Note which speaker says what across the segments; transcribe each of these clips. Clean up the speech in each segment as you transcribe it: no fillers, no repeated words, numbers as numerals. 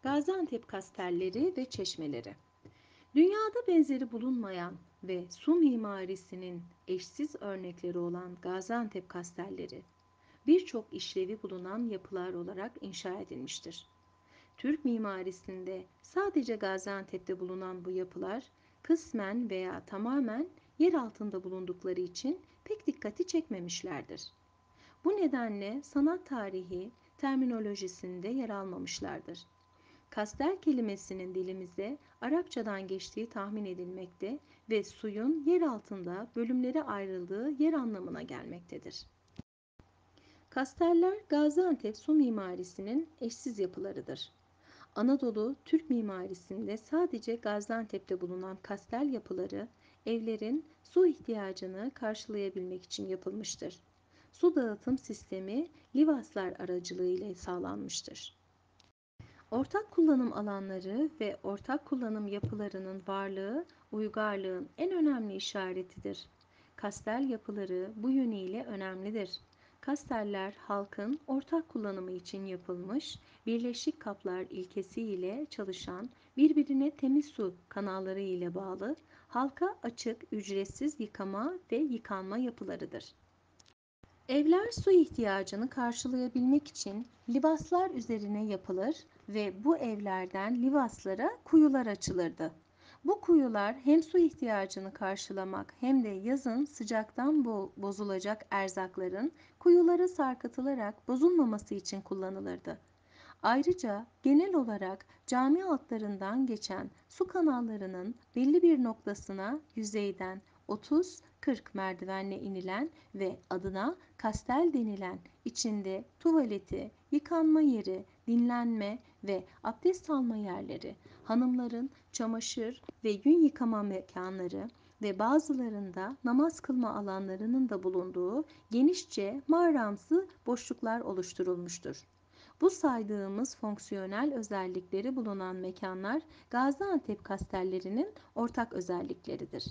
Speaker 1: Gaziantep kastelleri ve çeşmeleri. Dünyada benzeri bulunmayan ve su mimarisinin eşsiz örnekleri olan Gaziantep kastelleri, birçok işlevi bulunan yapılar olarak inşa edilmiştir. Türk mimarisinde sadece Gaziantep'te bulunan bu yapılar, kısmen veya tamamen yer altında bulundukları için pek dikkati çekmemişlerdir. Bu nedenle sanat tarihi terminolojisinde yer almamışlardır. Kastel kelimesinin dilimize Arapçadan geçtiği tahmin edilmekte ve suyun yer altında bölümlere ayrıldığı yer anlamına gelmektedir. Kasteller Gaziantep su mimarisinin eşsiz yapılarıdır. Anadolu Türk mimarisinde sadece Gaziantep'te bulunan kastel yapıları evlerin su ihtiyacını karşılayabilmek için yapılmıştır. Su dağıtım sistemi livaslar aracılığıyla sağlanmıştır. Ortak kullanım alanları ve ortak kullanım yapılarının varlığı uygarlığın en önemli işaretidir. Kastel yapıları bu yönüyle önemlidir. Kasteller halkın ortak kullanımı için yapılmış, birleşik kaplar ilkesiyle çalışan, birbirine temiz su kanalları ile bağlı, halka açık, ücretsiz yıkama ve yıkanma yapılarıdır. Evler su ihtiyacını karşılayabilmek için livaslar üzerine yapılır ve bu evlerden livaslara kuyular açılırdı. Bu kuyular hem su ihtiyacını karşılamak hem de yazın sıcaktan bozulacak erzakların kuyulara sarkıtılarak bozulmaması için kullanılırdı. Ayrıca genel olarak cami altlarından geçen su kanallarının belli bir noktasına yüzeyden 30-40 merdivenle inilen ve adına kastel denilen içinde tuvaleti, yıkanma yeri, dinlenme ve abdest alma yerleri, hanımların çamaşır ve yün yıkama mekanları ve bazılarında namaz kılma alanlarının da bulunduğu genişçe mağaramsı boşluklar oluşturulmuştur. Bu saydığımız fonksiyonel özellikleri bulunan mekanlar Gaziantep kastellerinin ortak özellikleridir.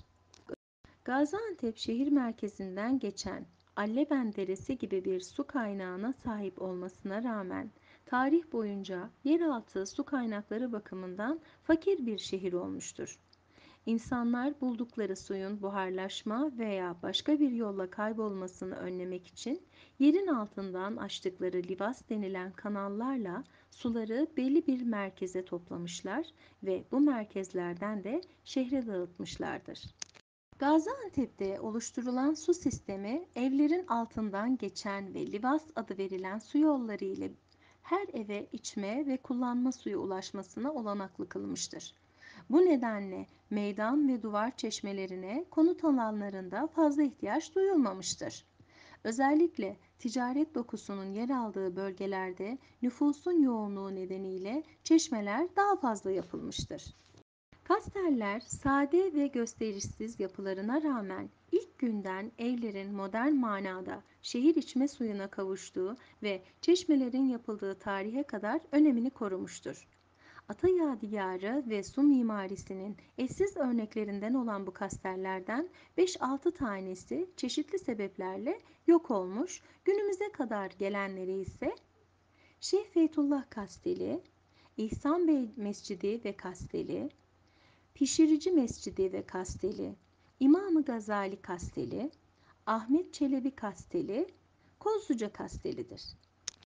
Speaker 1: Gaziantep şehir merkezinden geçen Alleben Deresi gibi bir su kaynağına sahip olmasına rağmen tarih boyunca yeraltı su kaynakları bakımından fakir bir şehir olmuştur. İnsanlar buldukları suyun buharlaşma veya başka bir yolla kaybolmasını önlemek için yerin altından açtıkları livas denilen kanallarla suları belli bir merkeze toplamışlar ve bu merkezlerden de şehre dağıtmışlardır. Gaziantep'te oluşturulan su sistemi evlerin altından geçen ve livas adı verilen su yolları ile her eve içme ve kullanma suyu ulaşmasına olanaklı kılmıştır. Bu nedenle meydan ve duvar çeşmelerine konut alanlarında fazla ihtiyaç duyulmamıştır. Özellikle ticaret dokusunun yer aldığı bölgelerde nüfusun yoğunluğu nedeniyle çeşmeler daha fazla yapılmıştır. Kasteller sade ve gösterişsiz yapılarına rağmen ilk günden evlerin modern manada şehir içme suyuna kavuştuğu ve çeşmelerin yapıldığı tarihe kadar önemini korumuştur. Ata yadigarı ve su mimarisinin eşsiz örneklerinden olan bu kastellerden 5-6 tanesi çeşitli sebeplerle yok olmuş, günümüze kadar gelenleri ise Şeyh Feyzullah Kasteli, İhsan Bey Mescidi ve Kasteli, Pişirici Mescidi ve Kasteli, İmam-ı Gazali Kasteli, Ahmet Çelebi Kasteli, Kozluca Kasteli'dir.